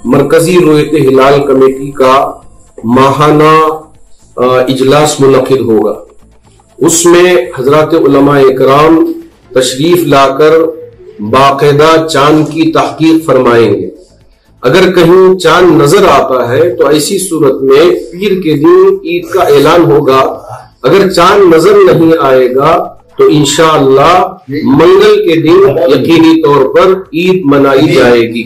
मरकजी रोयत हिलाल कमेटी का माहाना इजलास मुनक़िद होगा। उसमें हजरत उलमा इकराम तशरीफ लाकर बाकायदा चांद की तहकीक फरमाएंगे। अगर कहीं चांद नजर आता है तो ऐसी सूरत में पीर के दिन ईद का ऐलान होगा। अगर चांद नजर नहीं आएगा तो इंशाअल्लाह मंगल के दिन यकीनी तौर पर ईद मनाई जाएगी।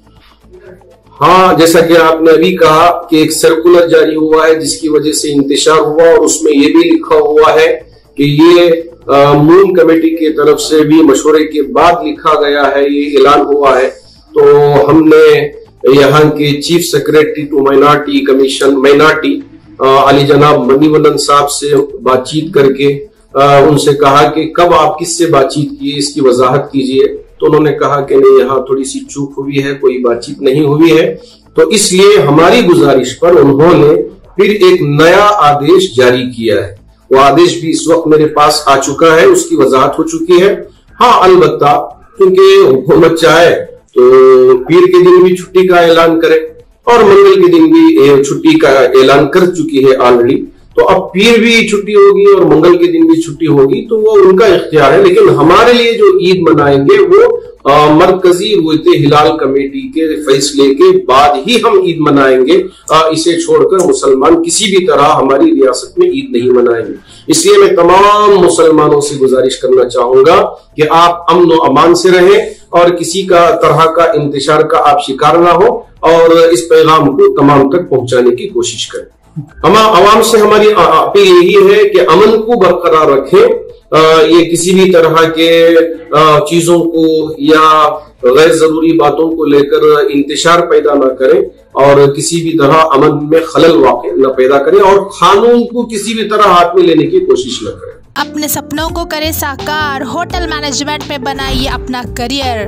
हाँ, जैसा कि आपने अभी कहा कि एक सर्कुलर जारी हुआ है जिसकी वजह से इंतशार हुआ और उसमें ये भी लिखा हुआ है कि ये मून कमेटी की तरफ से भी मशवरे के बाद लिखा गया है, ये ऐलान हुआ है। तो हमने यहाँ के chief secretary to minority commission minority Ali जनाब मनीवलन साहब से बातचीत करके उनसे कहा कि कब आप किससे बातचीत किए, इसकी वजाहत कीजिए। तो उन्होंने कहा कि नहीं, यहाँ थोड़ी सी चूक हुई है, कोई बातचीत नहीं हुई है। तो इसलिए हमारी गुजारिश पर उन्होंने फिर एक नया आदेश जारी किया है। वो आदेश भी इस वक्त मेरे पास आ चुका है, उसकी वजाहत हो चुकी है। हाँ, अलबत्ता क्योंकि हुकूमत चाहे तो पीर के दिन भी छुट्टी का ऐलान करे और मंगल के दिन भी छुट्टी का ऐलान कर चुकी है ऑलरेडी। तो अब पीर भी छुट्टी होगी और मंगल के दिन भी छुट्टी होगी, तो वो उनका इख्तियार है। लेकिन हमारे लिए जो ईद मनाएंगे वो मरकजी रोयत हिलाल कमेटी के फैसले के बाद ही हम ईद मनाएंगे। इसे छोड़कर मुसलमान किसी भी तरह हमारी रियासत में ईद नहीं मनाएंगे। इसलिए मैं तमाम मुसलमानों से गुजारिश करना चाहूंगा कि आप अमन व अमान से रहें और किसी का तरह का इंतशार का आप शिकार ना हो और इस पैगाम को तमाम तक पहुंचाने की कोशिश करें। अवाम से हमारी अपील यही है कि अमन को बरकरार रखें। ये किसी भी तरह के चीजों को या गैर जरूरी बातों को लेकर इंतशार पैदा ना करें और किसी भी तरह अमन में खलल वाक़ न पैदा करें और कानून को किसी भी तरह हाथ में लेने की कोशिश न करें। अपने सपनों को करें साकार, होटल मैनेजमेंट में बनाइए अपना करियर।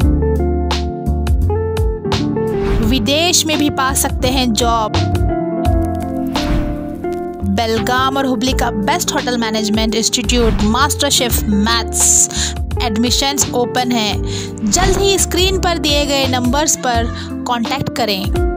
विदेश में भी पा सकते हैं जॉब। बेलगाम और हुबली का best hotel management institute master chef maths admissions open है। जल्द ही स्क्रीन पर दिए गए नंबर्स पर कांटेक्ट करें।